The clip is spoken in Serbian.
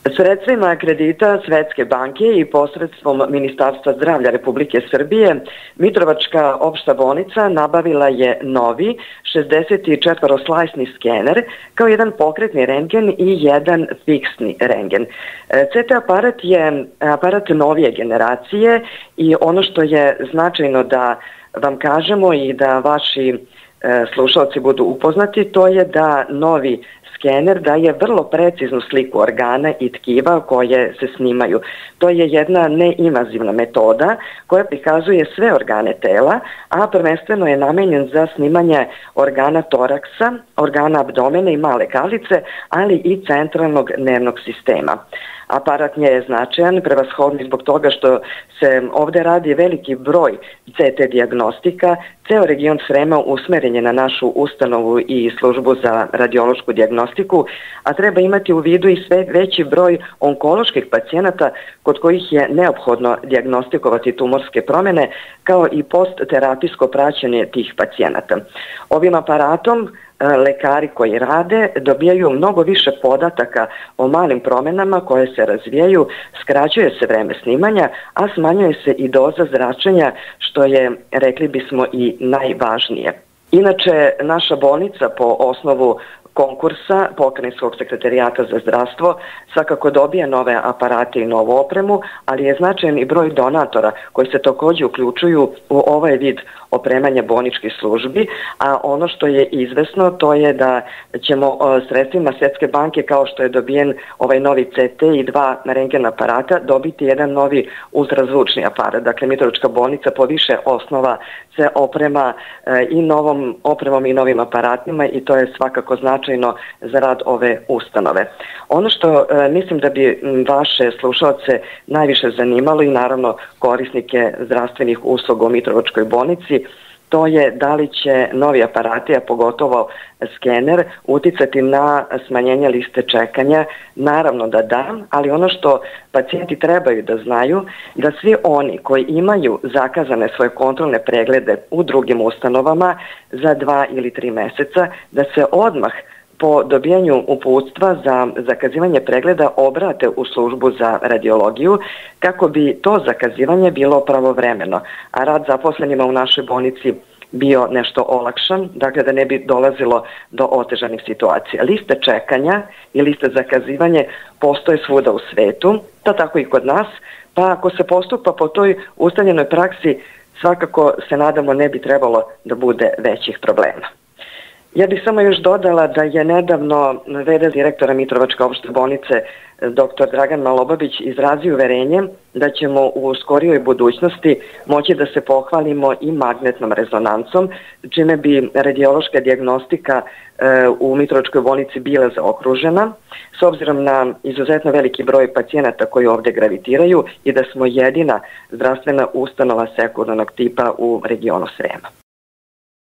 Sredstvima kredita Svetske banke i posredstvom Ministarstva zdravlja Republike Srbije, Mitrovačka opšta bolnica nabavila je novi 64-slajsni skener kao jedan pokretni rentgen i jedan fiksni rentgen. CT aparat je aparat novije generacije i ono što je značajno da vam kažemo i da vaši slušalci budu upoznati, to je da novi skener daje vrlo preciznu sliku organa i tkiva koje se snimaju. To je jedna neinvazivna metoda koja prikazuje sve organe tela, a prvenstveno je namenjen za snimanje organa toraksa, organa abdomena i male kalice, ali i centralnog nervnog sistema. Aparat je značajan, prevashodno zbog toga što se ovde radi veliki broj CT dijagnostika. Ceo region Srema usmeren je na našu ustanovu i službu za radiološku dijagnostiku, a treba imati u vidu i sve veći broj onkoloških pacijenata kod kojih je neophodno dijagnostikovati tumorske promene, kao i postterapijsko praćenje tih pacijenata. Ovim aparatom lekari koji rade dobijaju mnogo više podataka o malim promenama koje se razvijaju, skraćuje se vreme snimanja, a smanjuje se i doza zračenja, što je, rekli bismo, i najvažnije. Inače, naša bolnica po osnovu konkursa Pokrajinskog sekretarijata za zdravstvo svakako dobija nove aparate i novu opremu, ali je značajan i broj donatora koji se takođe uključuju u ovaj vid opremanja bolničkih službi, a ono što je izvesno to je da ćemo sredstvima Svetske banke, kao što je dobijen ovaj novi CT i 2 rentgen aparata, dobiti jedan novi ultrazvučni aparat. Dakle, Mitrovačka bolnica po više osnova se oprema i novom opremom i novim aparatima i to je svakako značajno za rad ove ustanove. Ono što mislim da bi vaše slušalce najviše zanimalo i naravno korisnike zdravstvenih usluga u Mitrovačkoj bolnici, to je da li će novi aparati, a pogotovo skener, uticati na smanjenje liste čekanja. Naravno da, ali ono što pacijenti trebaju da znaju, da svi oni koji imaju zakazane svoje kontrolne preglede u drugim ustanovama za 2 ili 3 meseca, da se odmah po dobijanju uputstva za zakazivanje pregleda obrate u službu za radiologiju kako bi to zakazivanje bilo pravovremeno, a rad zaposlenima u našoj bolnici bio nešto olakšan, dakle da ne bi dolazilo do otežanih situacija. Liste čekanja i liste zakazivanja postoje svuda u svetu, to tako i kod nas, pa ako se postupa po toj ustaljenoj praksi, svakako se nadamo ne bi trebalo da bude većih problema. Ja bih samo još dodala da je nedavno v.d. direktora Mitrovačke opšte bolnice dr. Dragan Malobabić izrazio uverenje da ćemo u skorijoj budućnosti moći da se pohvalimo i magnetnom rezonancom, čime bi radiološka dijagnostika u Mitrovačkoj bolnici bila zaokružena, s obzirom na izuzetno veliki broj pacijenata koji ovde gravitiraju i da smo jedina zdravstvena ustanova sekundarnog tipa u regionu Srema.